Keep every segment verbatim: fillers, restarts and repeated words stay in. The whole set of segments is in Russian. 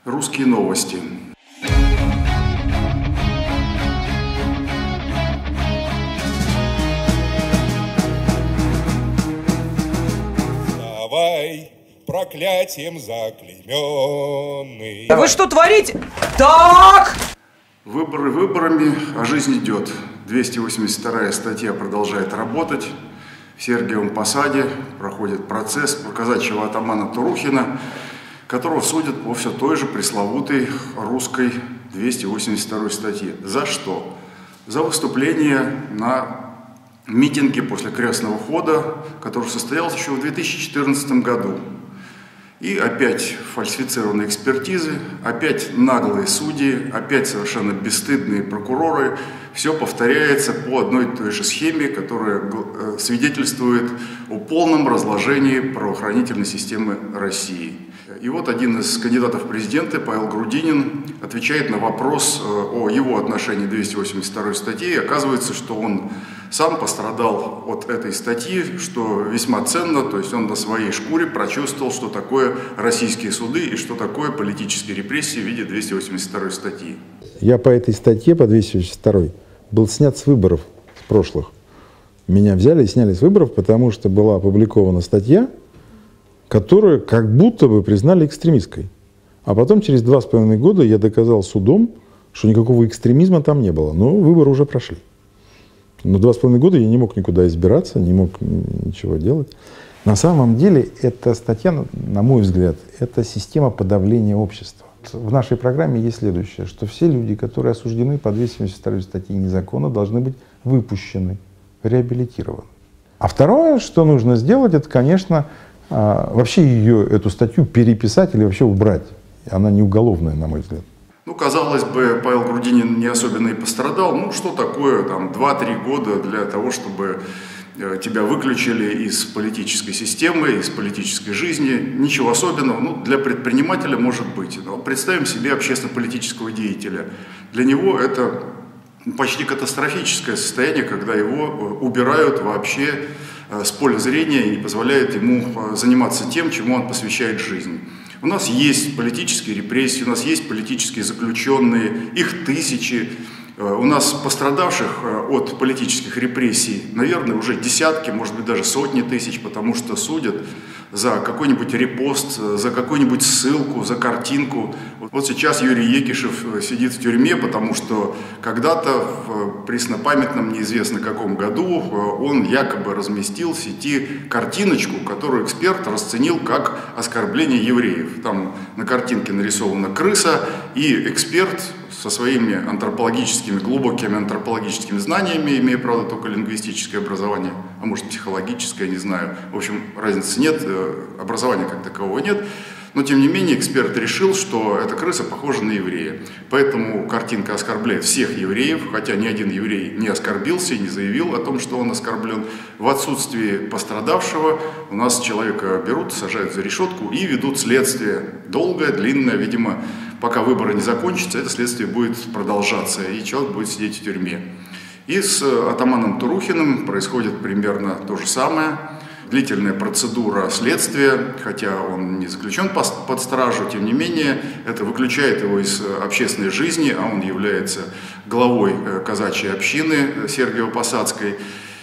Русские новости. Давай, проклятием заклейменный. Вы что творите? Так! Выборы выборами, а жизнь идет. двести восемьдесят вторая статья продолжает работать. В Сергиевом Посаде проходит процесс казачьего атамана Турухина, которого судят по все той же пресловутой русской двести восемьдесят второй статье. За что? За выступление на митинге после крестного хода, который состоялся еще в две тысячи четырнадцатом году. И опять фальсифицированные экспертизы, опять наглые судьи, опять совершенно бесстыдные прокуроры. Все повторяется по одной и той же схеме, которая свидетельствует о полном разложении правоохранительной системы России. И вот один из кандидатов в президенты, Павел Грудинин, отвечает на вопрос о его отношении к двести восемьдесят второй статье. И оказывается, что он сам пострадал от этой статьи, что весьма ценно, то есть он на своей шкуре прочувствовал, что такое российские суды и что такое политические репрессии в виде двести восемьдесят второй статьи. Я по этой статье, по двести восемьдесят второй, был снят с выборов с прошлых. Меня взяли и сняли с выборов, потому что была опубликована статья, которую как будто бы признали экстремистской. А потом через два с половиной года я доказал судом, что никакого экстремизма там не было. Но выборы уже прошли. Но два с половиной года я не мог никуда избираться, не мог ничего делать. На самом деле эта статья, на мой взгляд, это система подавления общества. В нашей программе есть следующее, что все люди, которые осуждены по двести восемьдесят второй статье незаконно, должны быть выпущены, реабилитированы. А второе, что нужно сделать, это, конечно, вообще ее, эту статью переписать или вообще убрать. Она не уголовная, на мой взгляд. Ну, казалось бы, Павел Грудинин не особенно и пострадал. Ну, что такое там два-три года для того, чтобы тебя выключили из политической системы, из политической жизни? Ничего особенного. Ну, для предпринимателя может быть. Но представим себе общественно-политического деятеля. Для него это почти катастрофическое состояние, когда его убирают вообще с поля зрения и не позволяют ему заниматься тем, чему он посвящает жизнь. У нас есть политические репрессии, у нас есть политические заключенные, их тысячи. У нас пострадавших от политических репрессий, наверное, уже десятки, может быть, даже сотни тысяч, потому что судят за какой-нибудь репост, за какую-нибудь ссылку, за картинку. Вот сейчас Юрий Екишев сидит в тюрьме, потому что когда-то в преснопамятном, неизвестно каком году, он якобы разместил в сети картиночку, которую эксперт расценил как оскорбление евреев. Там на картинке нарисована крыса, и эксперт со своими антропологическими, глубокими антропологическими знаниями, имея, правда, только лингвистическое образование, а может психологическое, не знаю, в общем, разницы нет, образования как такового нет, но, тем не менее, эксперт решил, что эта крыса похожа на еврея. Поэтому картинка оскорбляет всех евреев, хотя ни один еврей не оскорбился и не заявил о том, что он оскорблен. В отсутствии пострадавшего у нас человека берут, сажают за решетку и ведут следствие. Долгое, длинное, видимо, пока выборы не закончатся, это следствие будет продолжаться, и человек будет сидеть в тюрьме. И с атаманом Турухиным происходит примерно то же самое. Длительная процедура следствия, хотя он не заключен под стражу, тем не менее, это выключает его из общественной жизни, а он является главой казачьей общины Сергиево-Посадской.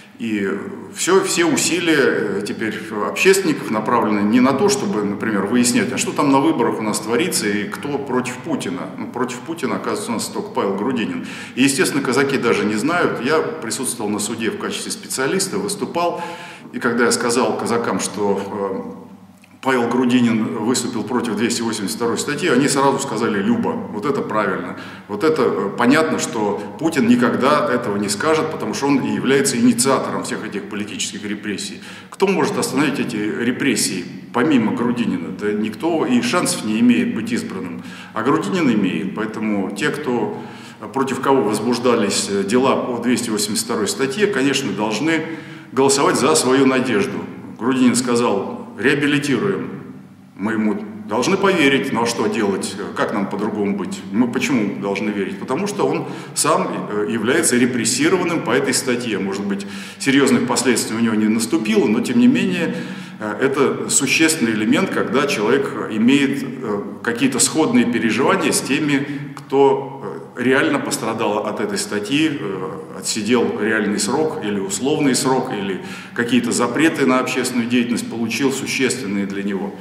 И все, все усилия теперь общественников направлены не на то, чтобы, например, выяснять, а что там на выборах у нас творится и кто против Путина. Ну, против Путина, оказывается, у нас только Павел Грудинин. И, естественно, казаки даже не знают. Я присутствовал на суде в качестве специалиста, выступал. И когда я сказал казакам, что Павел Грудинин выступил против двести восемьдесят второй статьи, они сразу сказали: Люба, вот это правильно. Вот это понятно, что Путин никогда этого не скажет, потому что он и является инициатором всех этих политических репрессий. Кто может остановить эти репрессии помимо Грудинина? Да никто и шансов не имеет быть избранным. А Грудинин имеет. Поэтому те, кто, против кого возбуждались дела по двести восемьдесят второй статье, конечно, должны голосовать за свою надежду. Грудинин сказал: реабилитируем. Мы ему должны поверить, но что делать, как нам по-другому быть? Мы почему должны верить? Потому что он сам является репрессированным по этой статье. Может быть, серьезных последствий у него не наступило, но тем не менее это существенный элемент, когда человек имеет какие-то сходные переживания с теми, кто реально пострадал от этой статьи, отсидел реальный срок или условный срок, или какие-то запреты на общественную деятельность получил существенные для него.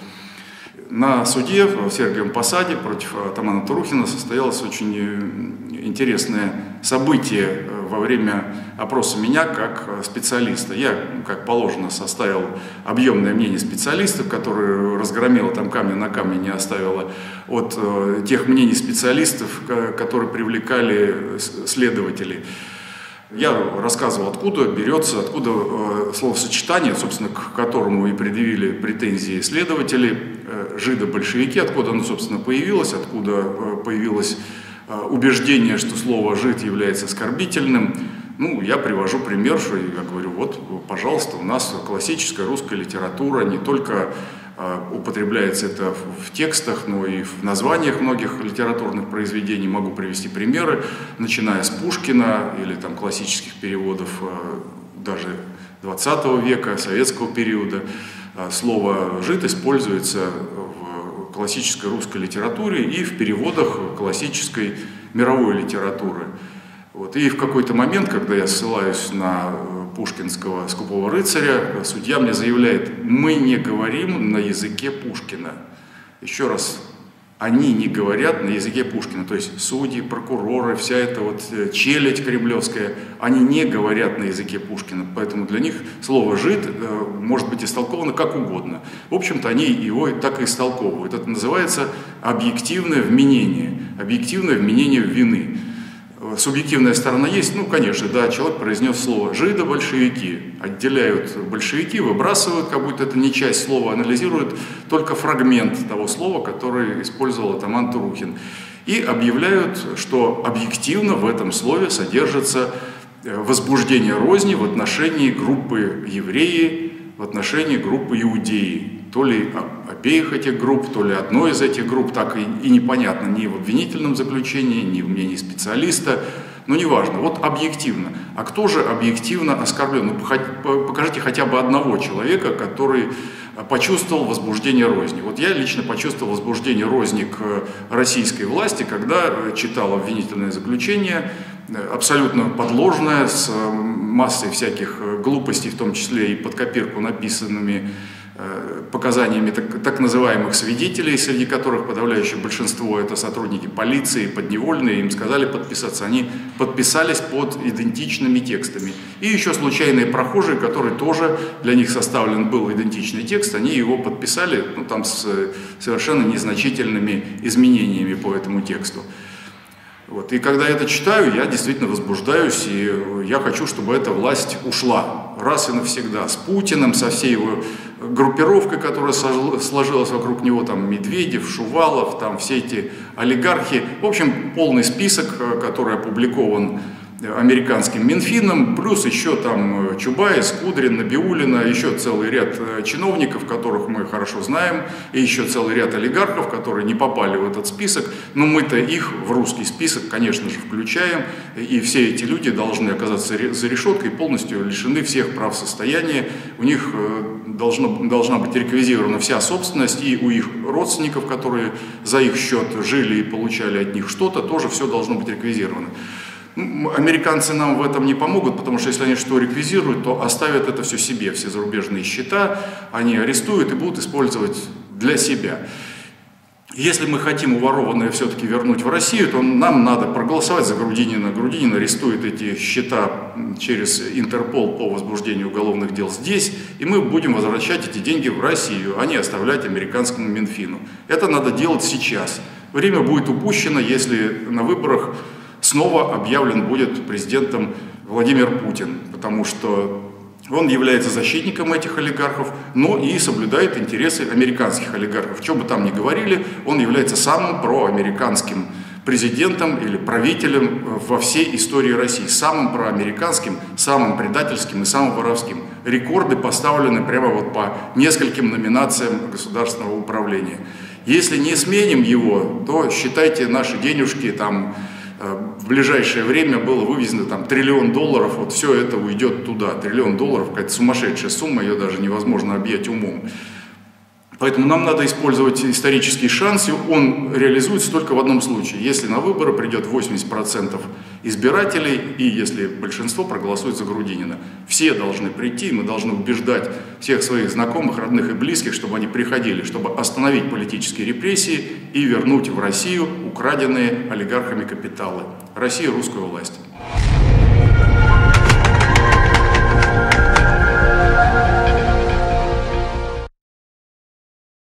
На суде в Сергиевом Посаде против атамана Турухина состоялось очень интересное событие во время опроса меня как специалиста. Я, как положено, составил объемное мнение специалистов, которое разгромило там камня на камне, не оставило от тех мнений специалистов, которые привлекали следователей. Я рассказывал, откуда берется, откуда э, словосочетание, собственно, к которому и предъявили претензии следователи, э, жидо-большевики, откуда оно, собственно, появилось, откуда э, появилось э, убеждение, что слово «жид» является оскорбительным. Ну, я привожу пример, что я говорю, вот, пожалуйста, у нас классическая русская литература, не только употребляется это в текстах, но и в названиях многих литературных произведений. Могу привести примеры, начиная с Пушкина или там классических переводов даже двадцатого века, советского периода. Слово «жид» используется в классической русской литературе и в переводах классической мировой литературы. Вот. И в какой-то момент, когда я ссылаюсь на пушкинского «Скупого рыцаря», судья мне заявляет: мы не говорим на языке Пушкина. Еще раз, они не говорят на языке Пушкина, то есть судьи, прокуроры, вся эта вот челядь кремлевская, они не говорят на языке Пушкина, поэтому для них слово «жид» может быть истолковано как угодно. В общем-то, они его так и истолковывают. Это называется объективное вменение, объективное вменение вины. Субъективная сторона есть, ну, конечно, да, человек произнес слово «жидо-большевики», отделяют большевики, выбрасывают, как будто это не часть слова, анализируют только фрагмент того слова, который использовал атаман Турухин, и объявляют, что объективно в этом слове содержится возбуждение розни в отношении группы евреи, в отношении группы иудеи. То ли обеих этих групп, то ли одной из этих групп, так и, и непонятно ни в обвинительном заключении, ни в мнении специалиста, но неважно, вот объективно. А кто же объективно оскорблен? Ну, покажите хотя бы одного человека, который почувствовал возбуждение розни. Вот я лично почувствовал возбуждение розни к российской власти, когда читал обвинительное заключение, абсолютно подложное, с массой всяких глупостей, в том числе и под копирку написанными показаниями так, так называемых свидетелей, среди которых подавляющее большинство это сотрудники полиции, подневольные, им сказали подписаться, они подписались под идентичными текстами. И еще случайные прохожие, которые тоже, для них составлен был идентичный текст, они его подписали, ну, там с совершенно незначительными изменениями по этому тексту. Вот. И когда я это читаю, я действительно возбуждаюсь, и я хочу, чтобы эта власть ушла раз и навсегда. С Путиным, со всей его группировкой, которая сложилась вокруг него, там Медведев, Шувалов, там все эти олигархи. В общем, полный список, который опубликован американским Минфином, плюс еще там Чубайс, Кудрин, Набиуллина, еще целый ряд чиновников, которых мы хорошо знаем, и еще целый ряд олигархов, которые не попали в этот список, но мы-то их в русский список, конечно же, включаем, и все эти люди должны оказаться за решеткой, полностью лишены всех прав состояния, у них должно, должна быть реквизирована вся собственность, и у их родственников, которые за их счет жили и получали от них что-то, тоже все должно быть реквизировано. Американцы нам в этом не помогут, потому что если они что реквизируют, то оставят это все себе, все зарубежные счета, они арестуют и будут использовать для себя. Если мы хотим уворованное все-таки вернуть в Россию, то нам надо проголосовать за Грудинина. Грудинин арестует эти счета через Интерпол по возбуждению уголовных дел здесь, и мы будем возвращать эти деньги в Россию, а не оставлять американскому Минфину. Это надо делать сейчас. Время будет упущено, если на выборах снова объявлен будет президентом Владимир Путин, потому что он является защитником этих олигархов, но и соблюдает интересы американских олигархов. Что бы там ни говорили, он является самым проамериканским президентом или правителем во всей истории России. Самым проамериканским, самым предательским и самым воровским. Рекорды поставлены прямо вот по нескольким номинациям государственного управления. Если не сменим его, то считайте наши денежки там в ближайшее время было вывезено там триллион долларов, вот все это уйдет туда. Триллион долларов, какая-то сумасшедшая сумма, ее даже невозможно объять умом. Поэтому нам надо использовать исторический шанс, и он реализуется только в одном случае, если на выборы придет восемьдесят процентов избирателей, и если большинство проголосует за Грудинина. Все должны прийти, мы должны убеждать всех своих знакомых, родных и близких, чтобы они приходили, чтобы остановить политические репрессии и вернуть в Россию украденные олигархами капиталы. Россия — русская власть.